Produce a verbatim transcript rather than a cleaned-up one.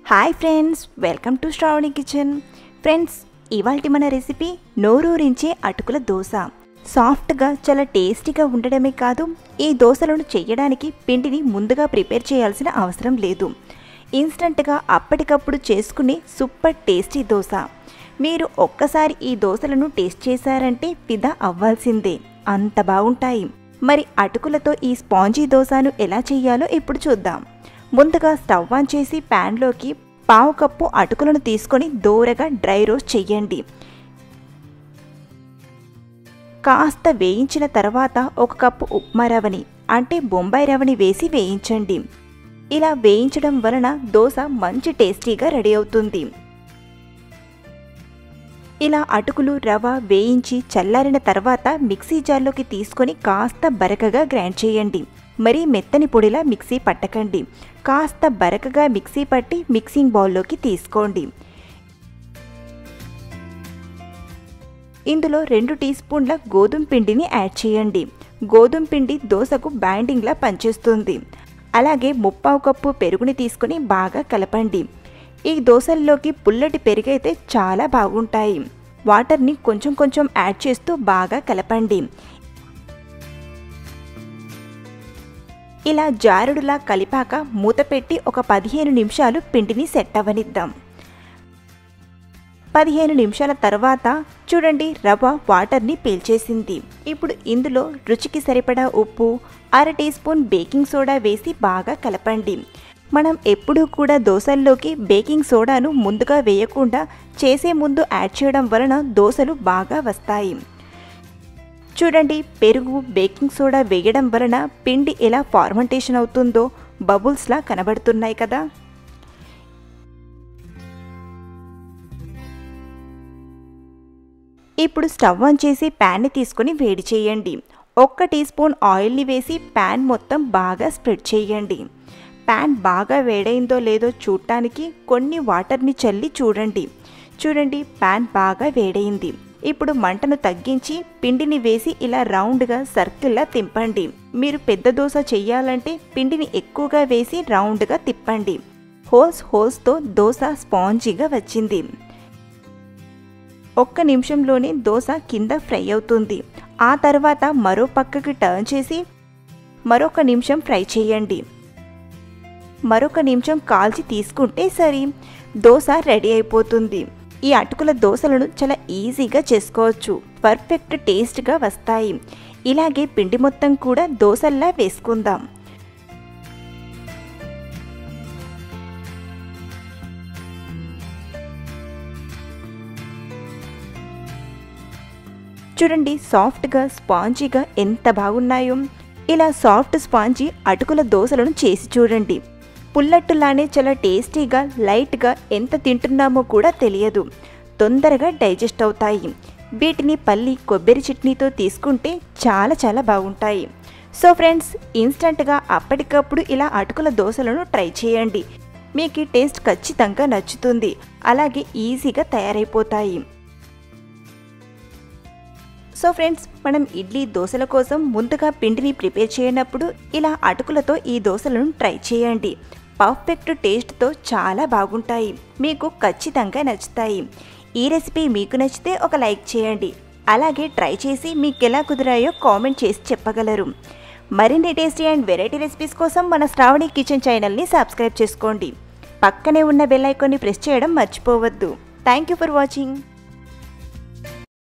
Hi friends, welcome to Shravani kitchen. Friends, ఇవాల్టి మన recipe నోరూరించే అటుకుల దోశ. సాఫ్ట్గా చాలా టేస్టీగా ఉండడమే కాదు, ఈ దోశలను చేయడానికి పిండిని ముందుగా ప్రిపేర్ చేయాల్సిన అవసరం లేదు. ఇన్స్టంట్గా అప్పటికప్పుడు చేసుకునే సూపర్ టేస్టీ దోశ. మీరు ఒక్కసారి ఈ దోశలను టేస్ట్ చేశారంటే ఫిదా అవ్వాల్సిందే, అంత బాగుంటాయి. మరి అటుకులతో ఈ స్పాంజీ దోశను ఎలా చేయాలో ఇప్పుడు చూద్దాం. ముందుగా స్టవ్ ఆన్ చేసి ప్యాన్లోకి పావు కప్పు అటుకులను తీసుకొని దోరగా డ్రై రోస్ట్ చేయండి. కాస్త వేయించిన తర్వాత ఒక కప్పు ఉప్మా రవ్వని అంటే బొంబాయి రవ్వని వేసి వేయించండి. ఇలా వేయించడం వలన దోశ మంచి టేస్టీగా రెడీ అవుతుంది. ఇలా అటుకులు రవ్వ వేయించి చల్లారిన తర్వాత మిక్సీ జార్లోకి తీసుకొని కాస్త బరకగా గ్రైండ్ చేయండి. మరీ మెత్తని పొడిలా మిక్సీ పట్టకండి. కాస్త బరకగా మిక్సీ పట్టి మిక్సింగ్ బౌల్లోకి తీసుకోండి. ఇందులో రెండు టీ స్పూన్ల గోధుమ పిండిని యాడ్ చేయండి. గోధుమ పిండి దోశకు బైండింగ్లా పనిచేస్తుంది. అలాగే ముప్పావు కప్పు పెరుగుని తీసుకుని బాగా కలపండి. ఈ దోశల్లోకి పుల్లటి పెరుగైతే చాలా బాగుంటాయి. వాటర్ని కొంచెం కొంచెం యాడ్ చేస్తూ బాగా కలపండి. ఇలా జారుడులా కలిపాక మూత పెట్టి ఒక పదిహేను నిమిషాలు పిండిని సెట్ అవ్వనిద్దాం. పదిహేను నిమిషాల తర్వాత చూడండి, రవ్వ వాటర్ని పీల్చేసింది. ఇప్పుడు ఇందులో రుచికి సరిపడా ఉప్పు, అర టీ స్పూన్ బేకింగ్ సోడా వేసి బాగా కలపండి. మనం ఎప్పుడూ కూడా దోశల్లోకి బేకింగ్ సోడాను ముందుగా వేయకుండా చేసే ముందు యాడ్ చేయడం వలన దోశలు బాగా వస్తాయి. చూడండి, పెరుగు బేకింగ్ సోడా వేయడం వలన పిండి ఎలా ఫార్మెంటేషన్ అవుతుందో బబుల్స్లా కనబడుతున్నాయి కదా. ఇప్పుడు స్టవ్ ఆన్ చేసి ప్యాన్ని తీసుకుని వేడి చేయండి. ఒక్క టీ స్పూన్ ఆయిల్ని వేసి ప్యాన్ మొత్తం బాగా స్ప్రెడ్ చేయండి. ప్యాన్ బాగా వేడైందో లేదో చూడటానికి కొన్ని వాటర్ని చల్లి చూడండి. చూడండి, ప్యాన్ బాగా వేడైంది. ఇప్పుడు మంటను తగ్గించి పిండిని వేసి ఇలా రౌండ్గా సర్కిల్లా తిప్పండి. మీరు పెద్ద దోశ చెయ్యాలంటే పిండిని ఎక్కువగా వేసి రౌండ్గా తిప్పండి. హోల్స్ హోల్స్తో దోశ స్పాంజీగా వచ్చింది. ఒక్క నిమిషంలోనే దోశ కింద ఫ్రై అవుతుంది. ఆ తర్వాత మరో పక్కకి టర్న్ చేసి మరొక నిమిషం ఫ్రై చేయండి. మరొక నిమిషం కాల్చి తీసుకుంటే సరి, దోశ రెడీ అయిపోతుంది. ఈ అటుకుల దోశలను చాలా ఈజీగా చేసుకోవచ్చు. పర్ఫెక్ట్ టేస్ట్గా వస్తాయి. ఇలాగే పిండి మొత్తం కూడా దోశల్లా వేసుకుందాం. చూడండి, సాఫ్ట్గా స్పాంజీగా ఎంత బాగున్నాయో. ఇలా సాఫ్ట్ స్పాంజీ అటుకుల దోశలను చేసి చూడండి. పుల్లట్టులానే చాలా టేస్టీగా లైట్గా ఎంత తింటున్నామో కూడా తెలియదు. తొందరగా డైజెస్ట్ అవుతాయి. వీటిని పల్లి కొబ్బరి చట్నీతో తీసుకుంటే చాలా చాలా బాగుంటాయి. సో ఫ్రెండ్స్, ఇన్స్టంట్గా అప్పటికప్పుడు ఇలా అటుకుల దోశలను ట్రై చేయండి. మీకు ఈ టేస్ట్ ఖచ్చితంగా నచ్చుతుంది. అలాగే ఈజీగా తయారైపోతాయి. సో ఫ్రెండ్స్, మనం ఇడ్లీ దోశల కోసం ముందుగా పిండిని ప్రిపేర్ చేయనప్పుడు ఇలా అటుకులతో ఈ దోశలను ట్రై చేయండి. పర్ఫెక్ట్ టేస్ట్తో చాలా బాగుంటాయి. మీకు ఖచ్చితంగా నచ్చుతాయి. ఈ రెసిపీ మీకు నచ్చితే ఒక లైక్ చేయండి. అలాగే ట్రై చేసి మీకు ఎలా కుదిరాయో కామెంట్ చేసి చెప్పగలరు. మరిన్ని టేస్టీ అండ్ వెరైటీ రెసిపీస్ కోసం మన శ్రావణి కిచెన్ ఛానల్ని సబ్స్క్రైబ్ చేసుకోండి. పక్కనే ఉన్న బెల్ ఐకాన్ని ప్రెస్ చేయడం మర్చిపోవద్దు. Thank you for watching.